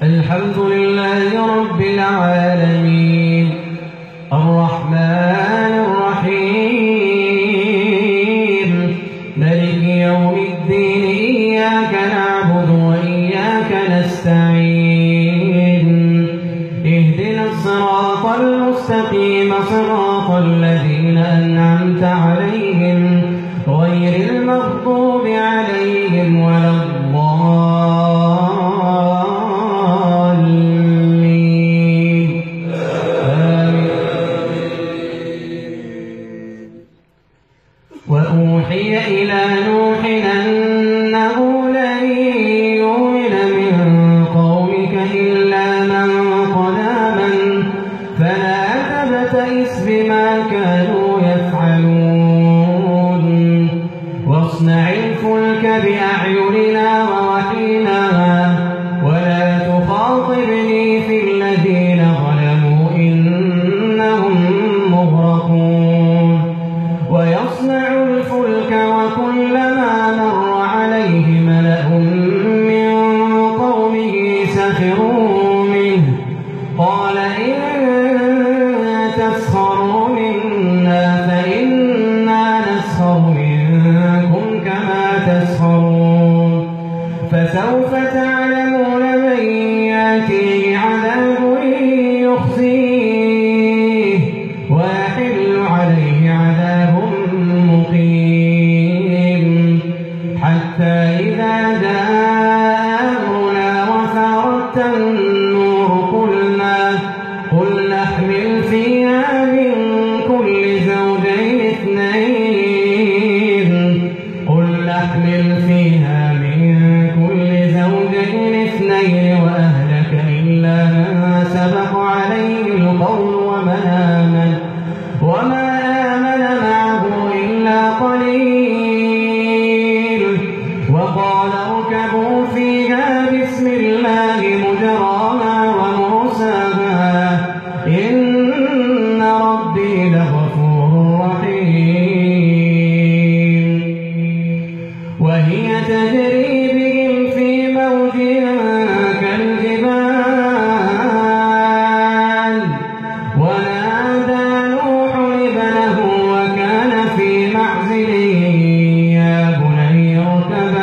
الحمد لله رب العالمين الرحمن الرحيم مالك يوم الدين إياك نعبد وإياك نستعين اهدنا الصراط المستقيم صراط الذين أنعمت عليهم غير المغضوب عليهم ولا الضالين وأوحي إلى نوح أنه لن يؤمن من قومك إلا من قد آمن فلا تبتئس بما كانوا يفعلون واصنع الفلك بأعيننا ووحينا ولا تخاطبني في الذين ظلموا إنهم مغرقون ويصنع الفلك وكلما مر عليه ملأ من قومه سخروا منه قال إن تسخروا منا فإنا نسخر منكم كما تسخرون فسوف تعلمون من يأتيه عذاب يخزيه ويحل عليه عذاب مقيم حتى إذا جاء أمرنا وفارت النور قل نحمل فيها من كل زوجين اثنين وأهلك إلا من سبق عليه القول وما آمن معه إلا قليل وقال اركبوا فيها بسم الله مجراها ومرساها إن ربي لغفور رحيم وهي تجري بهم في موج كالجبال ونادى نوح ابنه وكان في معزل يا بني اركب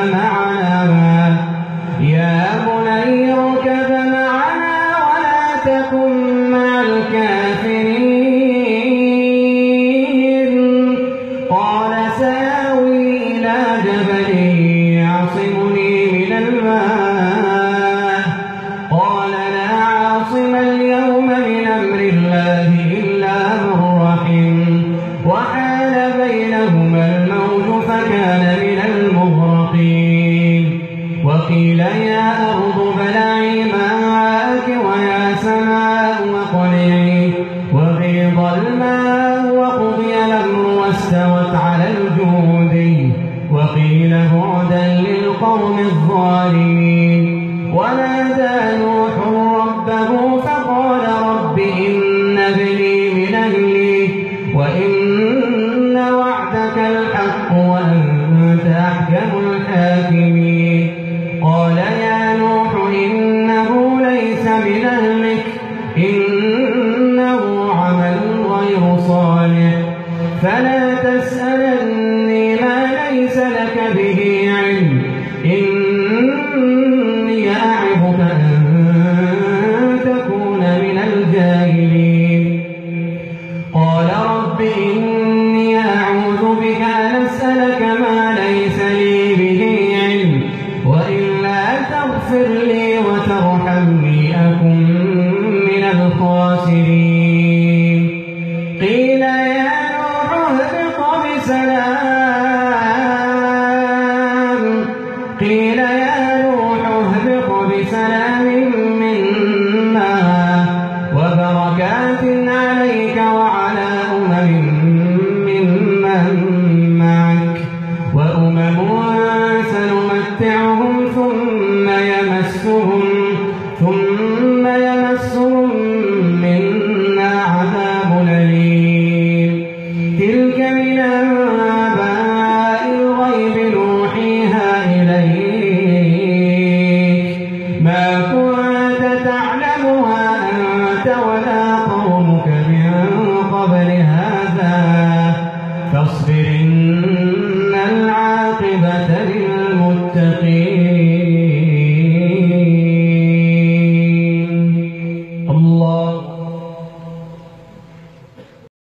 معنا ولا تكن مع الكافرين قال سآوي إلى جبل يعصمني من الماء قال لا عاصم اليوم من أمر الله إلا من رحم وحال بينهما الموج فكان من المغرقين وقيل يا أرض ابلعي ماءك ويا سماء اقلعي وغيض الماء وقضي الأمر واستوت على الجود وقيل بعدا للقوم الظالمين ونادى نوح ربه فقال رب إن ابني من أهلي وإن وعدك الحق وأنت أحكم الحاكمين قال يا نوح إنه ليس من أهلك إنه عمل غير صالح فلا تسألني ما ليس لك به علم إني أعظك أن تكون من الجاهلين قال رب إني أعوذ بك أن أسألك ما ليس لي به علم وإلا تغفر لي وترحمني أكن من الخاسرين قيل يا نوح اهبط بسلام منا وبركات عليك وعلى ممن معك وأمم سنمتعهم ثم يمسهم منا عذاب أليم تلك من أنباء الغيب نوحيها إليك ما كنت أنت ولا قومك من قبل هذا فاصبر